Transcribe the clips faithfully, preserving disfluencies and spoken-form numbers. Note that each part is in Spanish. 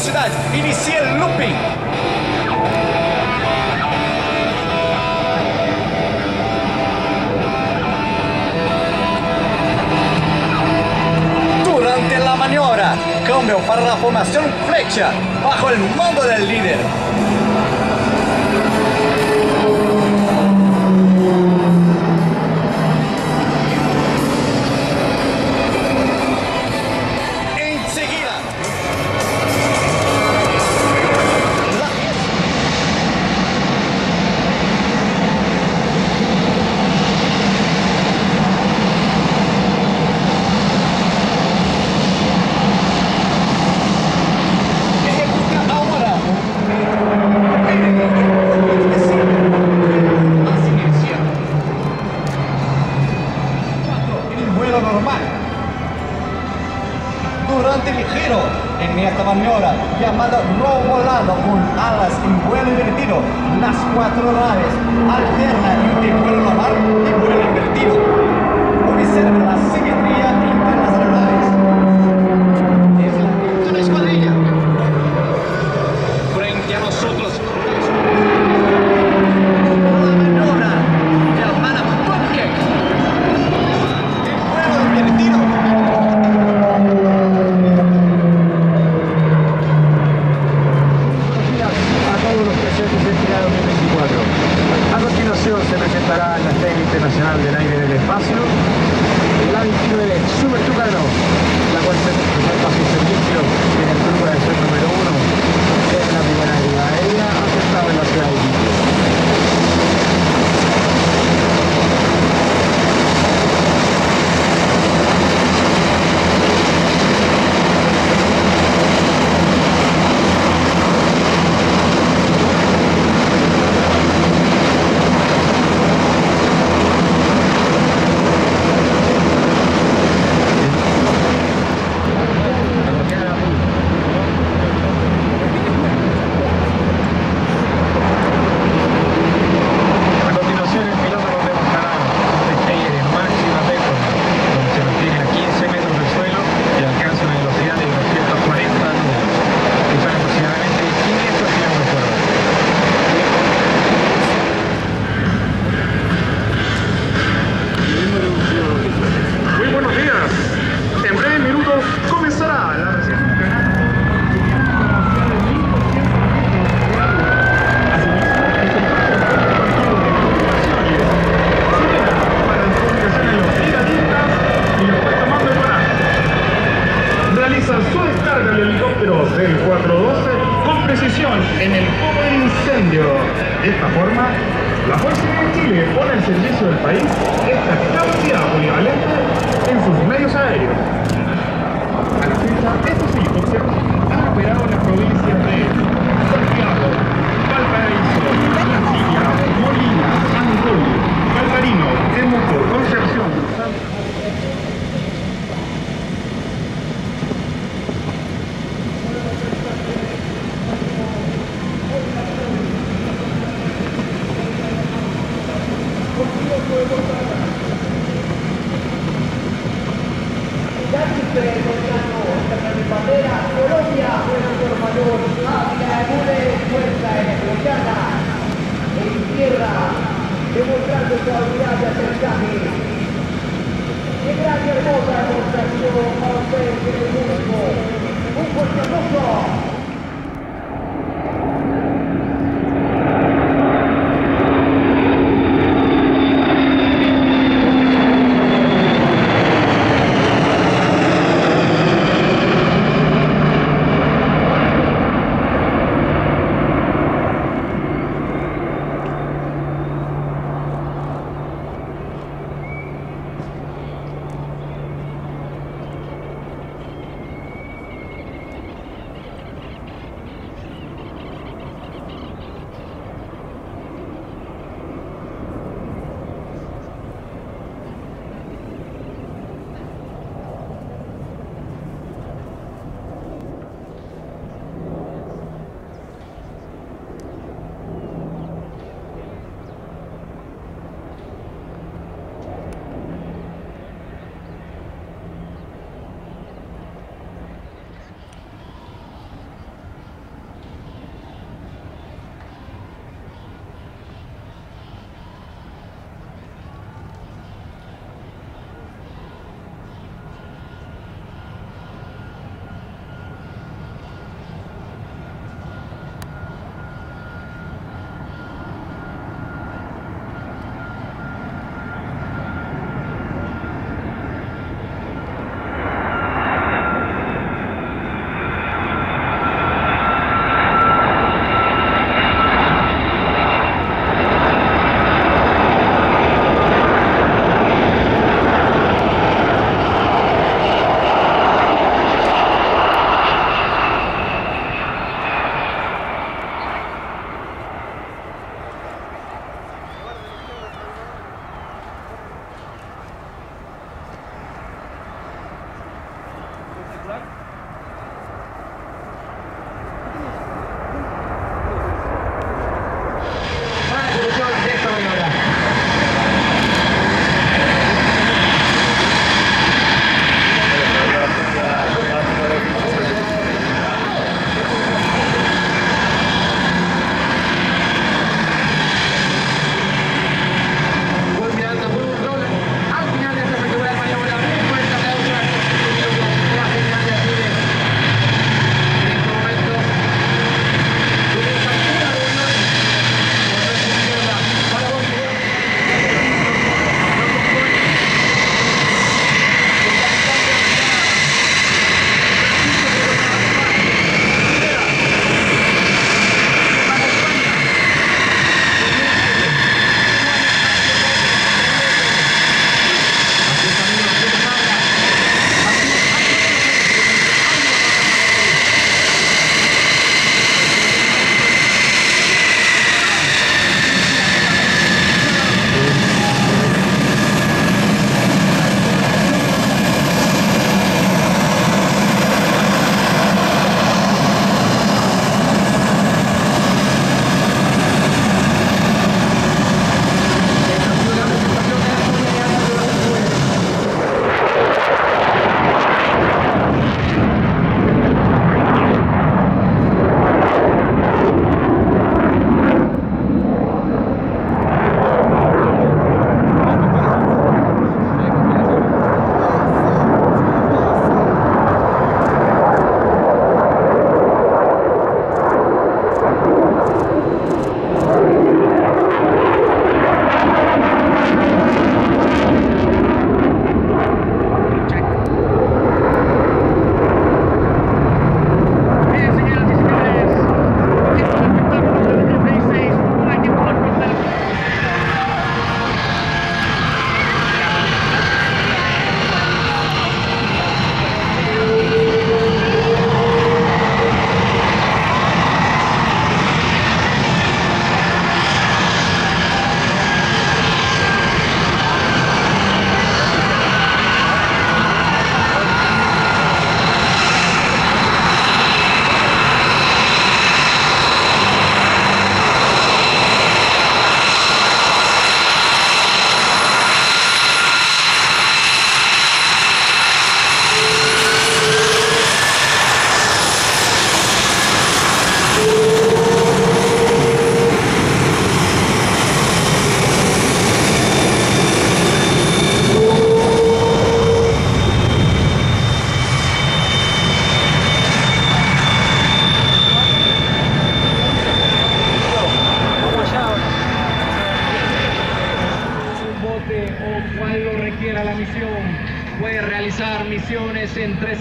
velocidad. Inicie el looping. Durante la maniobra, cambio para la formación flecha bajo el mando del líder. Durante mi giro en esta maniobra llamada no volado con alas en vuelo invertido, las cuatro naves alternan entre vuelo normal y vuelo invertido. Observa la simetría entre las aeronaves. Es la escuadrilla. Frente a nosotros. La maniobra llamada Pudahuel en vuelo invertido. A continuación se presentará en la Feria Internacional del Aire del Espacio la veintinueve Super Tucano, la cual se presenta su servicio en el Club de Aviación número uno. Es la primera aérea aérea aceptada en la ciudad de Chile. En el foco del incendio. De esta forma, la Fuerza Aérea de Chile pone al servicio del país esta capacidad polivalente en sus medios aéreos. A la fecha, estos helicópteros han operado en las provincias de Santiago, Valparaíso, Valdivia, Molina, Antonio, Valparino, Temuco, Concepción, Santa. Colombia, fue el mayor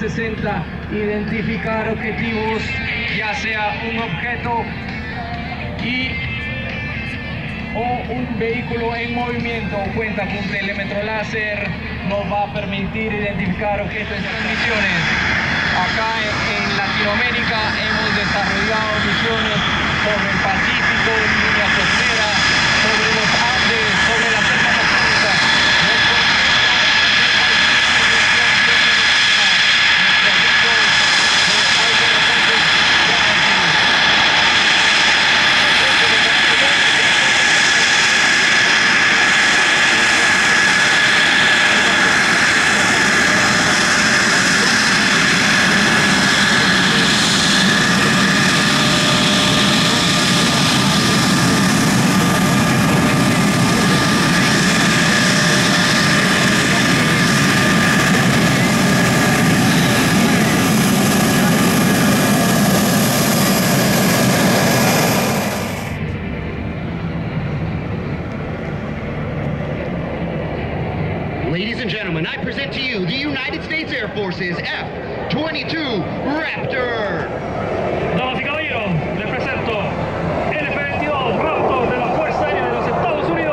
sesenta, identificar objetivos, ya sea un objeto y o un vehículo en movimiento. Cuenta con un telémetro láser, nos va a permitir identificar objetos en transmisiones. Acá en, en Latinoamérica hemos desarrollado misiones sobre el Pacífico, línea costera, sobre los Andes, sobre la selva amazónica. Ladies and gentlemen, I present to you the United States Air Force's F twenty-two Raptor. Damas y caballeros, les presento el F veintidós Raptor de la Fuerza Aérea de los Estados Unidos.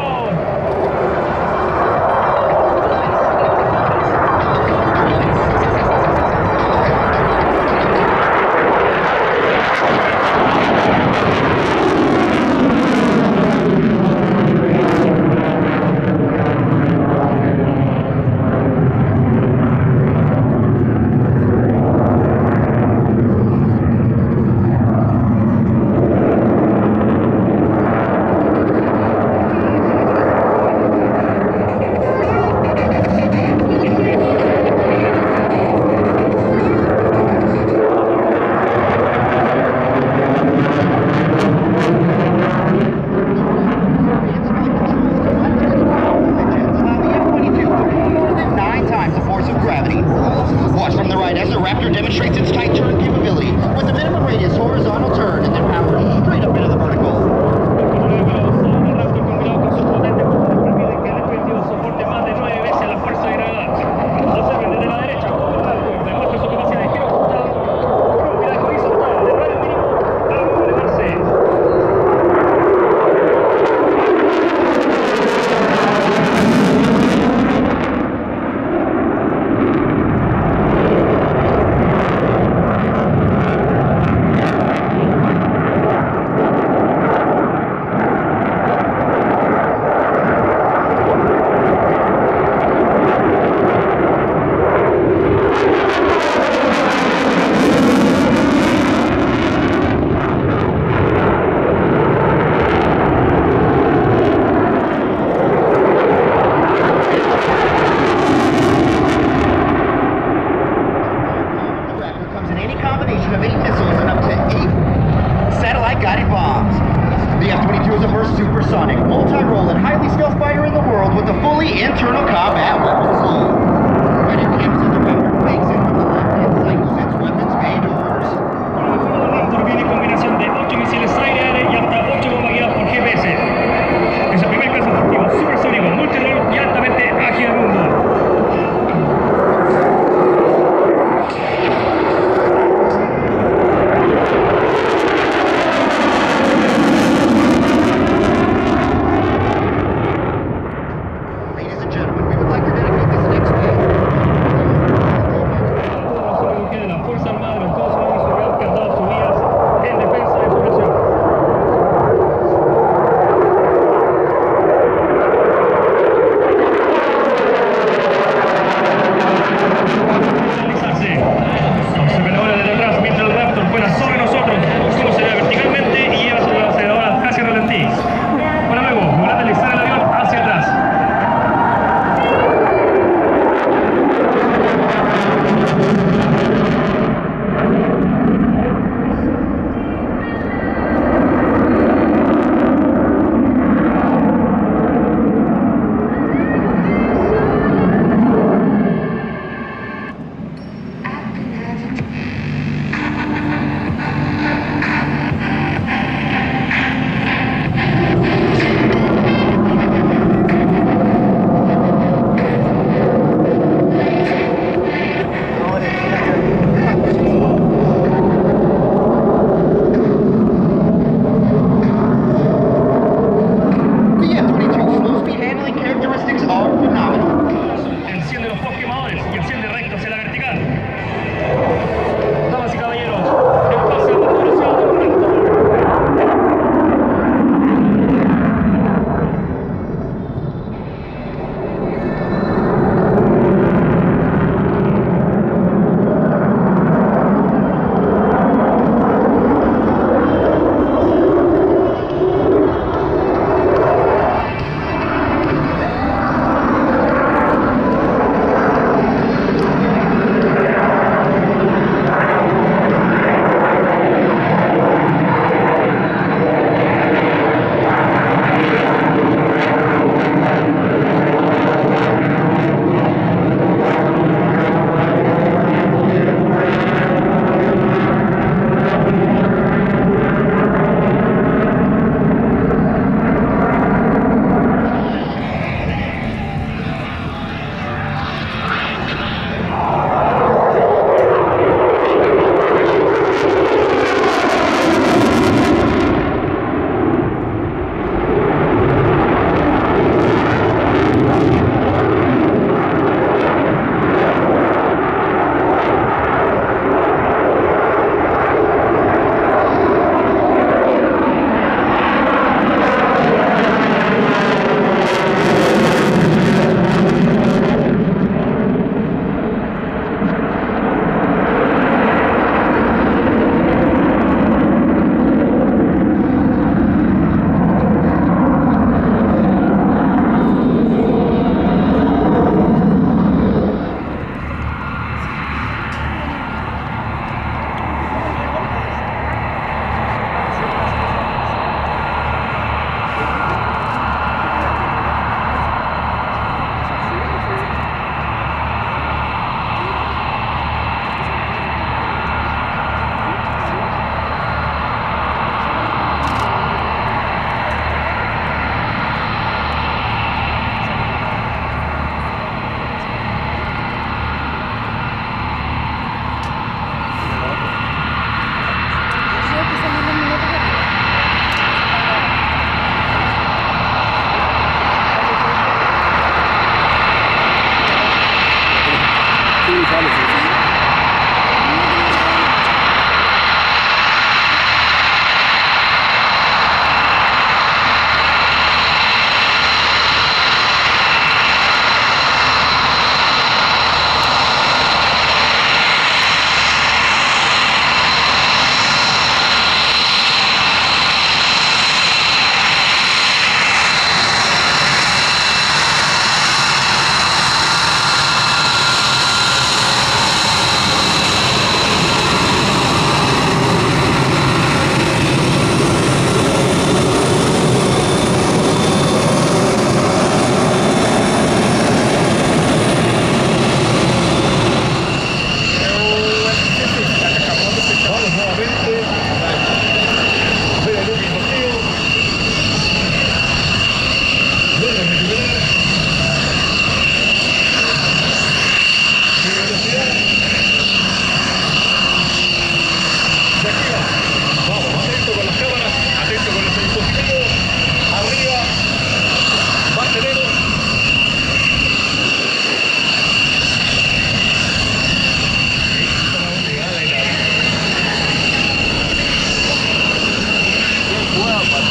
Ladies and gentlemen, we would like to dedicate this next day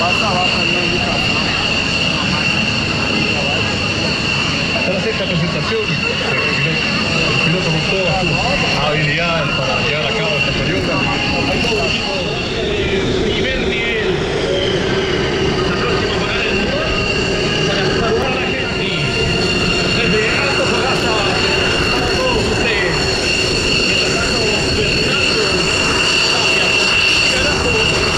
Tras esta presentación, el piloto con todas sus habilidades para llevar a cabo esta maniobra, hay todo un equipo de primer nivel. La próxima parada del motor para saludar a la gente desde Alto Fogasa para todos ustedes. Mientras tanto, Fernando Tapia, carajo.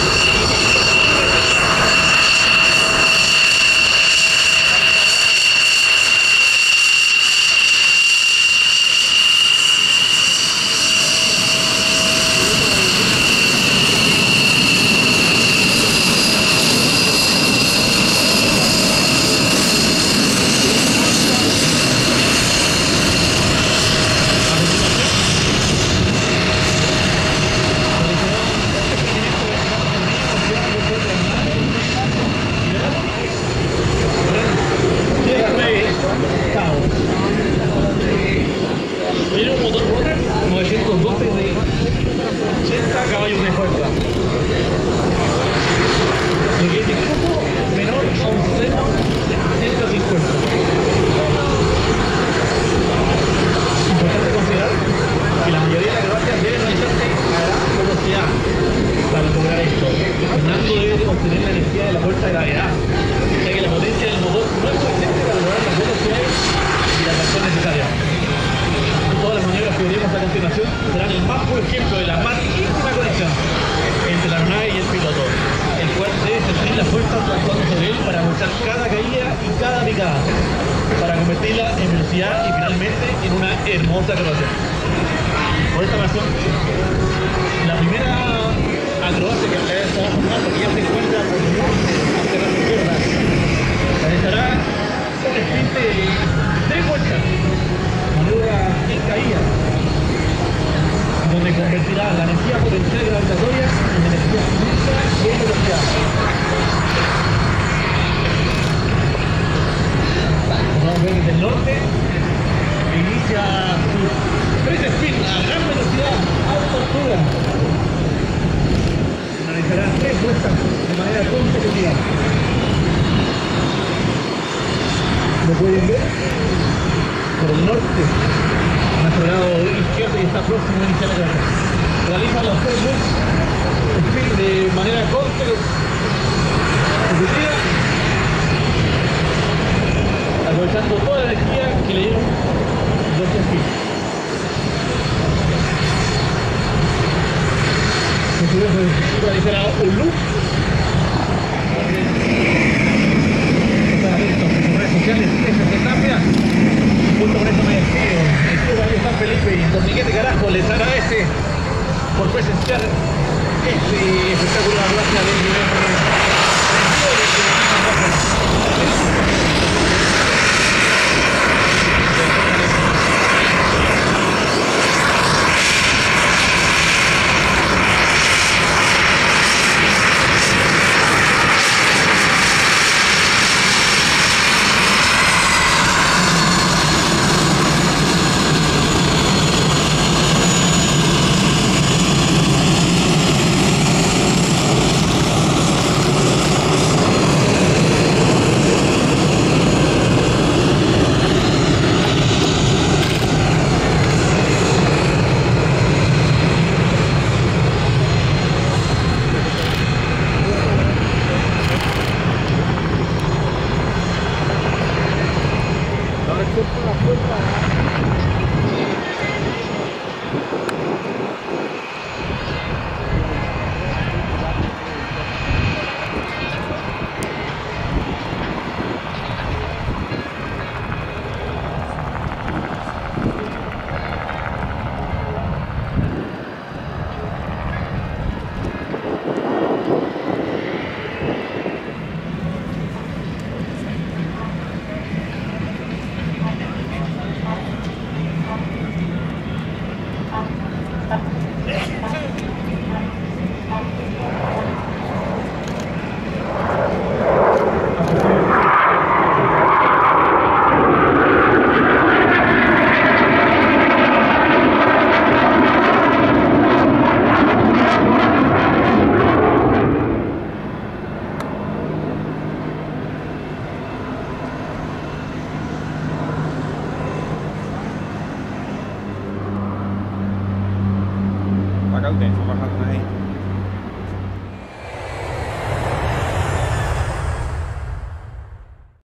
Tiene un motor Raptor novecientos doce de ochenta caballos de fuerza. Lo que es incluso menor a un seno de ciento cincuenta. Importante considerar que la mayoría de las acrobacias deben realizarse a gran velocidad para lograr esto. Fernando debe obtener la energía de la fuerza de gravedad, ya que la potencia del motor no es suficiente para lograr las velocidades y la tracción necesaria. Todas las maniobras que veremos a continuación serán el más puro ejemplo de la más íntima conexión entre la aeronave y el piloto, el cual debe sentir la fuerza actuando sobre él para impulsar cada caída y cada picada, para convertirla en velocidad y finalmente en una hermosa acrobacia. Por esta razón, la primera acrobacia que realizará Fernando, que ya se encuentra por el norte hacia la izquierda, realizará un sprint de tres vueltas. Maniobra en caída, donde convertirá la energía potencial gravitatoria en energía cinética y en velocidad. Como vamos a ver desde el norte, inicia su tres spins a gran velocidad, a alta altura. Realizará tres vueltas de manera consecutiva. ¿Lo pueden ver? Por el norte, a nuestro lado izquierdo, y está próximo a iniciar la carrera. Realizan los tres vueltas de manera consecutiva, aprovechando toda la energía que le dieron los spins. Realizará un loop. Están atentos en sus redes sociales, F I Tapia. Junto con eso me despido. Estuvo ahí San Felipe y Torniquete Carajo les agradece por presenciar este espectáculo de acrobacia del nivel. acá ustedes, bajando ahí.